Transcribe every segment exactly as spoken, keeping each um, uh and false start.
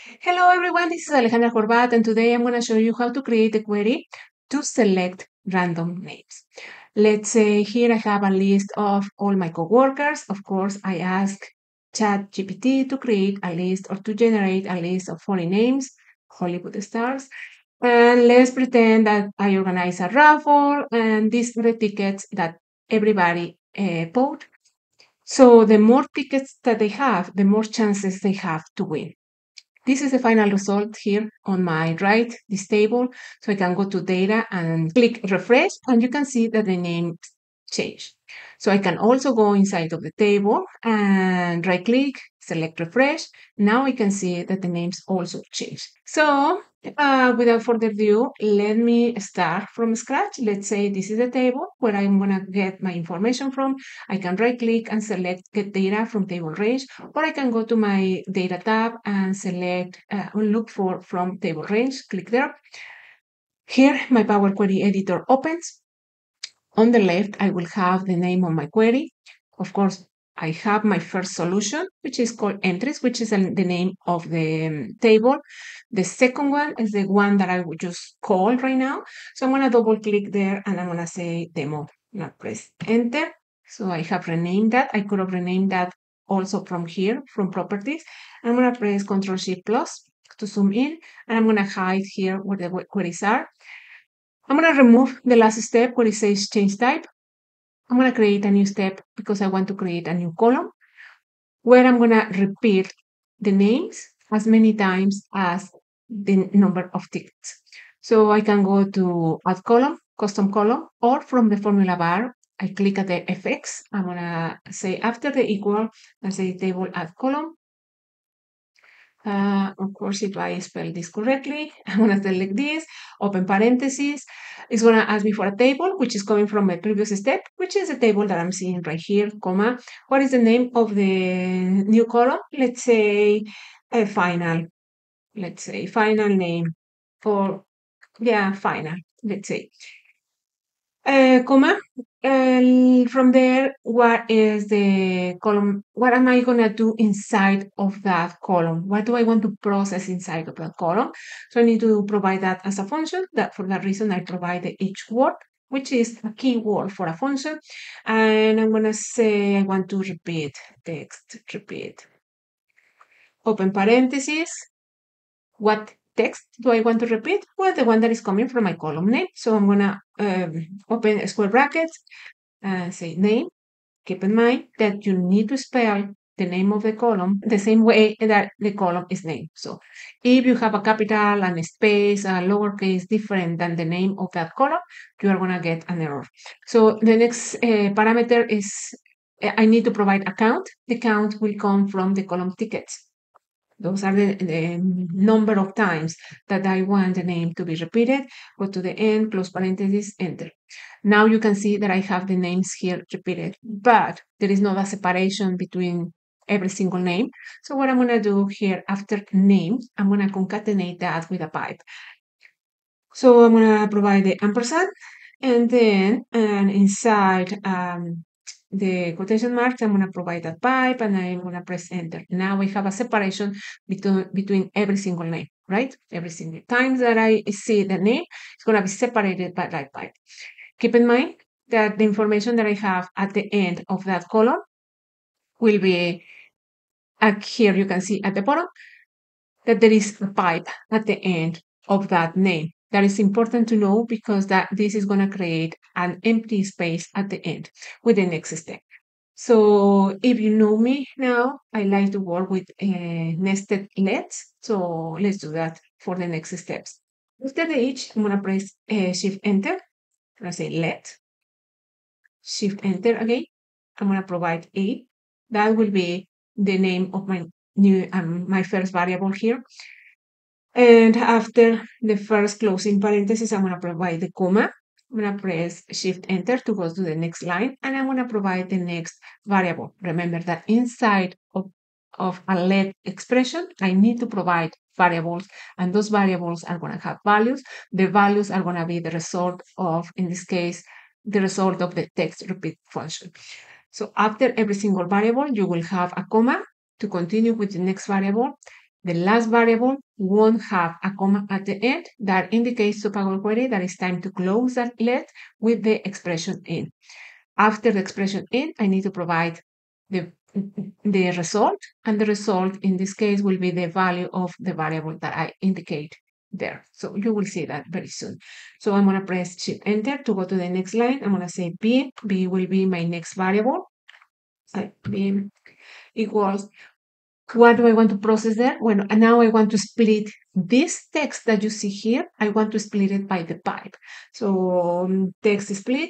Hello everyone, this is Alejandra Horvat and today I'm going to show you how to create a query to select random names. Let's say here I have a list of all my coworkers. Of course, I ask ChatGPT to create a list or to generate a list of forty names, Hollywood stars. And let's pretend that I organize a raffle and these are the tickets that everybody uh, bought. So the more tickets that they have, the more chances they have to win. This is the final result here on my right, this table. So I can go to data and click refresh, and you can see that the name changed. So I can also go inside of the table and right click, select refresh. Now we can see that the names also change. So uh, without further ado, let me start from scratch. Let's say this is the table where I'm going to get my information from. I can right click and select get data from table range, or I can go to my data tab and select uh, look for from table range, click there. Here my Power Query editor opens. On the left, I will have the name of my query. Of course, I have my first solution, which is called entries, which is the name of the um, table. The second one is the one that I would just call right now. So I'm going to double click there and I'm going to say demo. Now press enter. So I have renamed that. I could have renamed that also from here, from properties. I'm going to press Control Shift plus to zoom in, and I'm going to hide here where the queries are. I'm going to remove the last step where it says change type. I'm going to create a new step because I want to create a new column where I'm going to repeat the names as many times as the number of tickets. So I can go to add column, custom column, or from the formula bar, I click at the F X. I'm going to say after the equal, I say table add column. Uh, of course, if I spell this correctly, I'm going to select this, open parentheses. It's going to ask me for a table, which is coming from my previous step, which is the table that I'm seeing right here, comma. What is the name of the new column? Let's say a final. Let's say final name for, yeah, final, let's say. Uh, comma. And from there, what is the column? What am I going to do inside of that column? What do I want to process inside of that column? So I need to provide that as a function. That for that reason, I provide the each word, which is a keyword for a function. And I'm going to say I want to repeat text, repeat. Open parentheses. What text do I want to repeat? Well, the one that is coming from my column name. So I'm going to um, open square brackets and say name. Keep in mind that you need to spell the name of the column the same way that the column is named. So if you have a capital and a space, a lowercase different than the name of that column, you are going to get an error. So the next uh, parameter is uh, I need to provide a count. The count will come from the column tickets. Those are the, the number of times that I want the name to be repeated. Go to the end, close parentheses, enter. Now you can see that I have the names here repeated, but there is not a separation between every single name. So what I'm going to do here after name, I'm going to concatenate that with a pipe. So I'm going to provide the ampersand, and then and inside um, the quotation marks, I'm going to provide that pipe, and I'm going to press enter. Now we have a separation between, between every single name, right? Every single time that I see the name, it's going to be separated by that pipe. Keep in mind that the information that I have at the end of that column will be, uh, here you can see at the bottom, that there is a pipe at the end of that name. That is important to know because that this is going to create an empty space at the end with the next step. So if you know me now, I like to work with uh, nested lets. So let's do that for the next steps. After the each, I'm going to press uh, Shift Enter. I'm going to say let. Shift Enter again. I'm going to provide a. That will be the name of my new um, my first variable here. And after the first closing parenthesis, I'm going to provide the comma. I'm going to press Shift Enter to go to the next line, and I'm going to provide the next variable. Remember that inside of, of a let expression, I need to provide variables, and those variables are going to have values. The values are going to be the result of, in this case, the result of the text repeat function. So after every single variable, you will have a comma to continue with the next variable. The last variable won't have a comma at the end. That indicates to Power Query that it's time to close that let with the expression in. After the expression in, I need to provide the, the result, and the result in this case will be the value of the variable that I indicate there. So you will see that very soon. So I'm going to press Shift Enter to go to the next line. I'm going to say B. B will be my next variable. So B equals, what do I want to process there? Well, now I want to split this text that you see here. I want to split it by the pipe. So um, text split.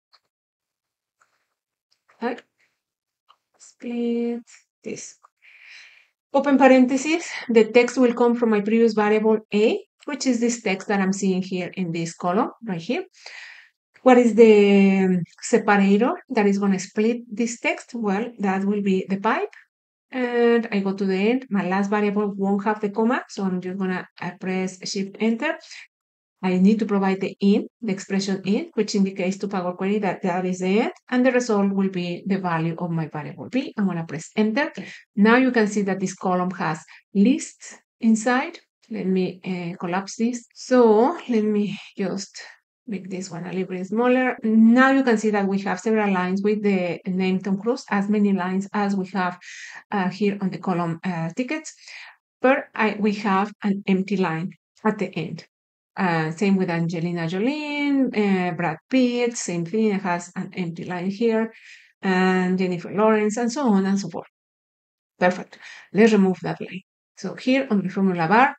Right. Split this. Open parentheses. The text will come from my previous variable A, which is this text that I'm seeing here in this column right here. What is the separator that is going to split this text? Well, that will be the pipe. And I go to the end. My last variable won't have the comma, so I'm just going to press Shift Enter. I need to provide the in, the expression in, which indicates to Power Query that that is the end, and the result will be the value of my variable B. I'm going to press Enter. Now you can see that this column has lists inside. Let me uh, collapse this. So let me just make this one a little bit smaller. Now you can see that we have several lines with the name Tom Cruise, as many lines as we have uh, here on the column uh, tickets, but I, we have an empty line at the end. Uh, same with Angelina Jolie, uh, Brad Pitt, same thing, it has an empty line here, and Jennifer Lawrence, and so on and so forth. Perfect. Let's remove that line. So here on the formula bar,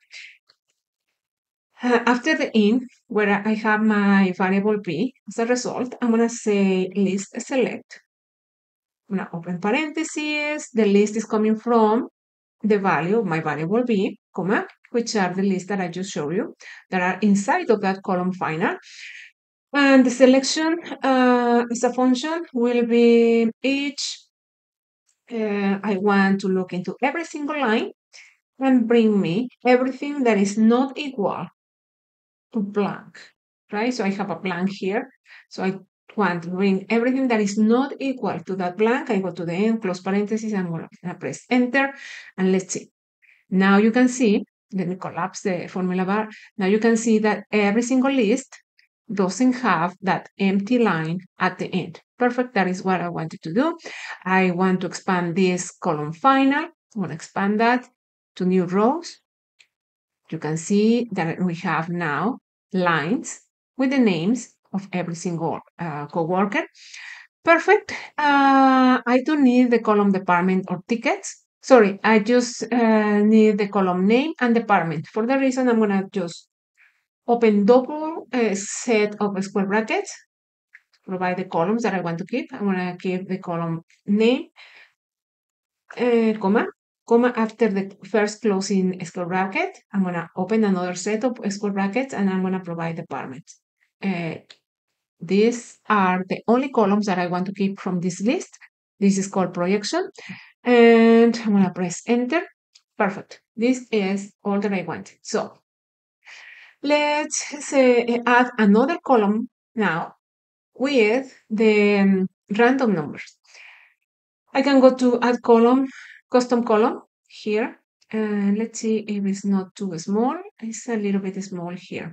uh, after the in, where I have my variable B, as a result, I'm going to say list select. I'm going to open parentheses. The list is coming from the value of my variable B, comma, which are the lists that I just showed you that are inside of that column final. And the selection uh, as a function will be each. Uh, I want to look into every single line and bring me everything that is not equal to blank, right? So I have a blank here. So I want to bring everything that is not equal to that blank. I go to the end, close parentheses, I'm going to press Enter, and let's see. Now you can see, let me collapse the formula bar. Now you can see that every single list doesn't have that empty line at the end. Perfect, that is what I wanted to do. I want to expand this column final. I want to expand that to new rows. You can see that we have now lines with the names of every single uh, coworker. Perfect. Uh, I don't need the column department or tickets. Sorry, I just uh, need the column name and department. For that reason, I'm going to just open double uh, set of square brackets, provide the columns that I want to keep. I'm going to keep the column name, uh, comma, comma after the first closing square bracket. I'm going to open another set of square brackets, and I'm going to provide departments. Uh, these are the only columns that I want to keep from this list. This is called projection. And I'm going to press Enter. Perfect. This is all that I want. So let's say add another column now with the um, random numbers. I can go to add column, custom column here. And let's see if it's not too small. It's a little bit small here.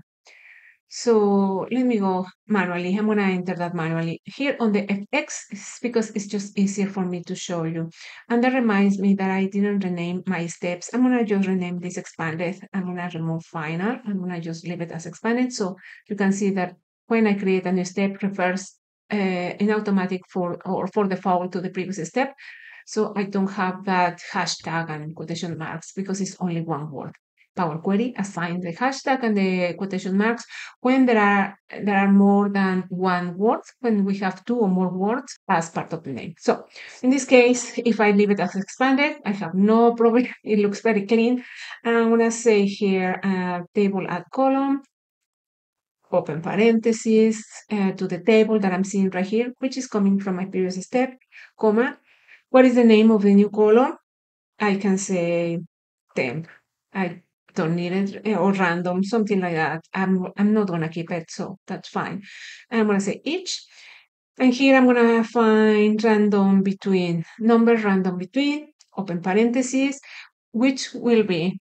So let me go manually. I'm going to enter that manually. Here on the F X, it's because it's just easier for me to show you. And that reminds me that I didn't rename my steps. I'm going to just rename this expanded. I'm going to remove final. I'm going to just leave it as expanded. So you can see that when I create a new step, refers uh, in automatic for or for default to the previous step. So I don't have that hashtag and quotation marks because it's only one word. Power Query assigns the hashtag and the quotation marks when there are there are more than one word, when we have two or more words as part of the name. So in this case, if I leave it as expanded, I have no problem. It looks very clean. And I'm gonna say here uh, table add column, open parentheses uh, to the table that I'm seeing right here, which is coming from my previous step, comma. What is the name of the new column? I can say temp. I don't need it, or random, something like that. I'm, I'm not going to keep it, so that's fine. And I'm going to say each. And here I'm going to find random between, number random between, open parentheses, which will be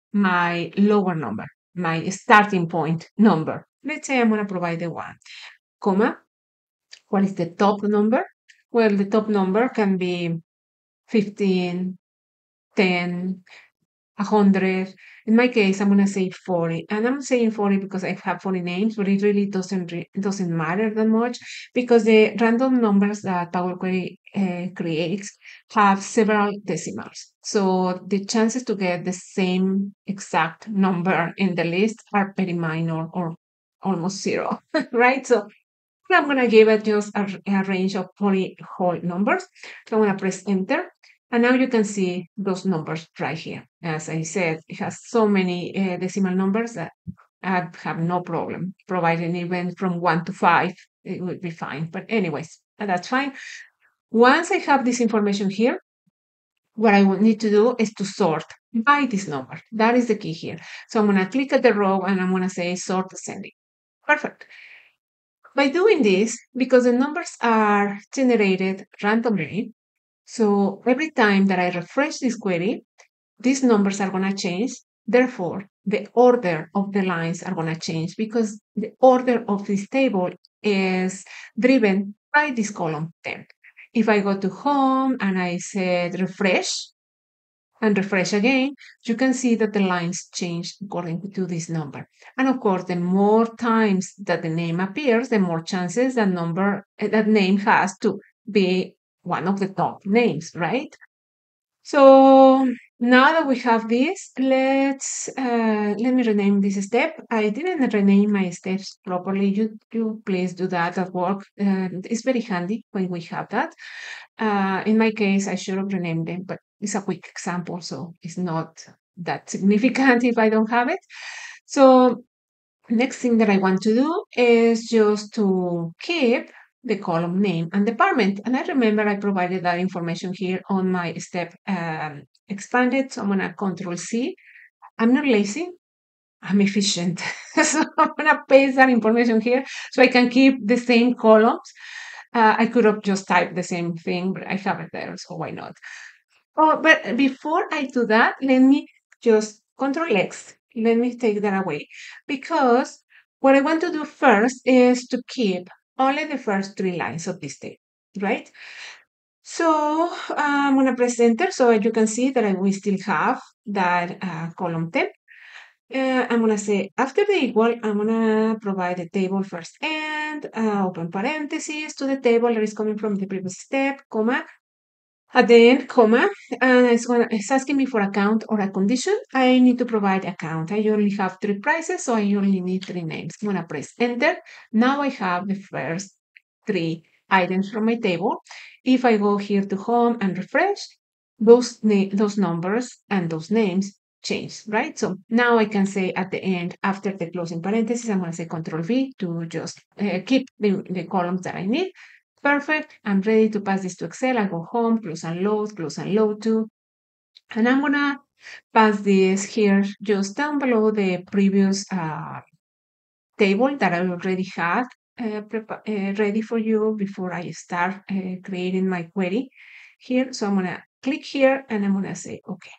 my lower number, my starting point number. Let's say I'm going to provide the one, comma. What is the top number? Well, the top number can be fifteen, ten, one hundred. In my case, I'm going to say forty. And I'm saying forty because I have forty names, but it really doesn't re- it doesn't matter that much because the random numbers that Power Query uh, creates have several decimals. So the chances to get the same exact number in the list are very minor or almost zero, right? So I'm going to give it just a, a range of forty whole numbers. So I'm going to press enter. And now you can see those numbers right here. As I said, it has so many uh, decimal numbers that I have no problem providing even from one to five. It would be fine. But anyways, that's fine. Once I have this information here, what I will need to do is to sort by this number. That is the key here. So I'm going to click at the row and I'm going to say sort ascending. Perfect. By doing this, because the numbers are generated randomly, so every time that I refresh this query, these numbers are going to change. Therefore, the order of the lines are going to change because the order of this table is driven by this column temp. If I go to home and I said refresh, and refresh again, you can see that the lines change according to this number. And of course, the more times that the name appears, the more chances that number that name has to be one of the top names, right? So now that we have this, let's uh, let me rename this step. I didn't rename my steps properly. You you please do that at work. Uh, it's very handy when we have that. Uh, in my case, I should have renamed them, but it's a quick example, so it's not that significant if I don't have it. So next thing that I want to do is just to keep the column name and department. And I remember I provided that information here on my step um, expanded. So I'm going to control C. I'm not lazy. I'm efficient. So I'm going to paste that information here so I can keep the same columns. Uh, I could have just typed the same thing, but I have it there, so why not? Oh, but before I do that, let me just control X. Let me take that away because what I want to do first is to keep only the first three lines of this table, right? So uh, I'm going to press enter so you can see that I will still have that uh, column temp. Uh, I'm going to say after the equal, I'm going to provide the table first and uh, open parentheses to the table that is coming from the previous step, comma. At the end, comma, and it's, gonna, it's asking me for a count or a condition. I need to provide a count. I only have three prices, so I only need three names. I'm going to press enter. Now I have the first three items from my table. If I go here to home and refresh, those, na- those numbers and those names change, right? So now I can say at the end, after the closing parentheses, I'm going to say Control V to just uh, keep the, the columns that I need. Perfect. I'm ready to pass this to Excel. I go home, close and load, close and load to. And I'm going to pass this here just down below the previous uh, table that I already had uh, uh, ready for you before I start uh, creating my query here. So I'm going to click here and I'm going to say, okay.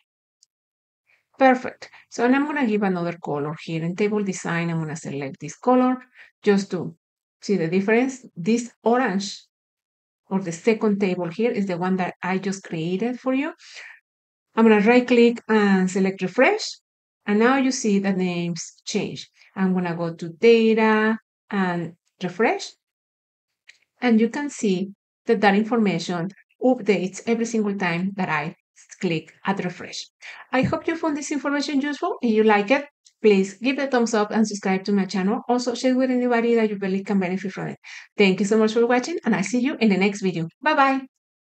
Perfect. So and I'm going to give another color here. In table design, I'm going to select this color just to see the difference. This orange or the second table here is the one that I just created for you. I'm going to right click and select refresh. And now you see the names change. I'm going to go to data and refresh. And you can see that that information updates every single time that I click at refresh. I hope you found this information useful. If you like it, please give it a thumbs up and subscribe to my channel. Also, share with anybody that you believe can benefit from it. Thank you so much for watching, and I'll see you in the next video. Bye-bye.